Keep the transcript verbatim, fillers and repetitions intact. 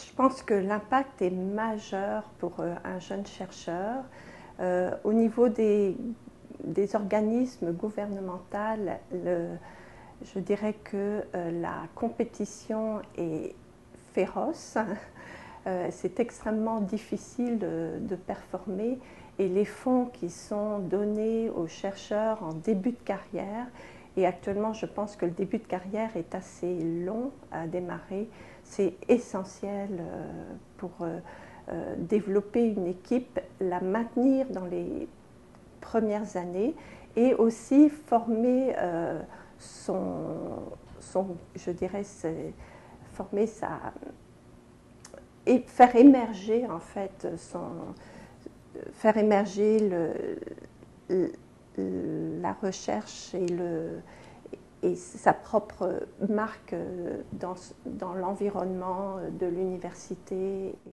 Je pense que l'impact est majeur pour euh, un jeune chercheur. Euh, au niveau des, des organismes gouvernementaux, le, je dirais que euh, la compétition est féroce. Euh, c'est extrêmement difficile de, de performer et les fonds qui sont donnés aux chercheurs en début de carrière, et actuellement je pense que le début de carrière est assez long à démarrer, c'est essentiel pour développer une équipe, la maintenir dans les premières années et aussi former son, son je dirais, former sa et faire émerger en fait son, faire émerger le, le, la recherche et, le, et sa propre marque dans, dans l'environnement de l'université.